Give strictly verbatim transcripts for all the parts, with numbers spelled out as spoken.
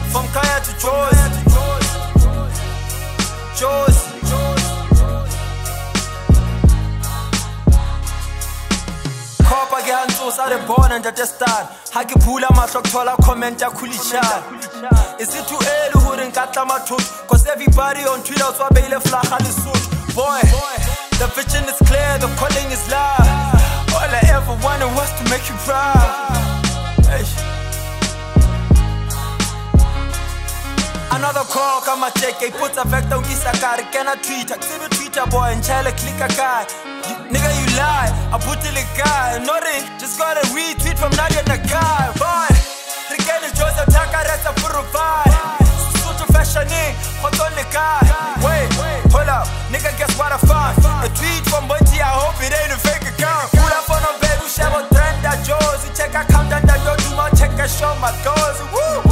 From Kaya to Jozi, Jozi. Kopa ke hantusa re bona ntate star. Ha ke phula mahlo ke thola comment ya khulishana. Is it too early hore nka tla mathuto? Cause everybody on Twitter o tswa beile flag ha le suit. Boy, the vision is clear, the calling is loud. All I ever wanted was to make you proud. Hey. Another call, come and check. He puts a vector on his car. Can I tweet? I see the Twitter boy and tell a click a guy. Nigga, you lie. I put it like guy. Nothing, just got a retweet from Nadia Nakai. Boy, Ricky Joseph Taka, that's a provide. Such a fashioning, hot on the guy. Wait, hold up, nigga, guess what I found? A tweet from Bunty, I hope it ain't a fake account. Pull up on a baby, Shabo trend that Josie. Check account and that don't do my check and show my goals. Woo!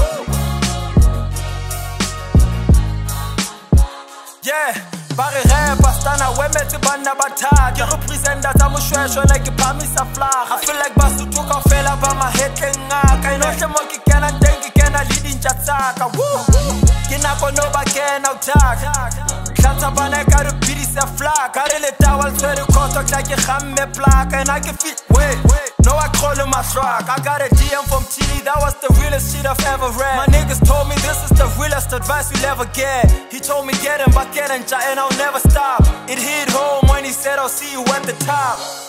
Yeah, bari rapper stana wemetse bana bathatha. Ke representa tsa moshweshwe like phamisa flag. I feel like Basotho ka fela ba mahetleng ngaka. Inohle mo ke kena teng ke kena le dintja tsaka. Woo! Ke nako no ba kena uthaka. Tlhatsa bana ka re bidisa flag. Ka re le tawal tshwere khoto tla ke gamme plaka. And I can fit wait. No, I call him my shrug. I got a D M from T D, that was the realest shit I've ever read. My niggas told me this is the realest advice you'll ever get. He told me get him, but get him, and I'll never stop. It hit home when he said I'll see you at the top.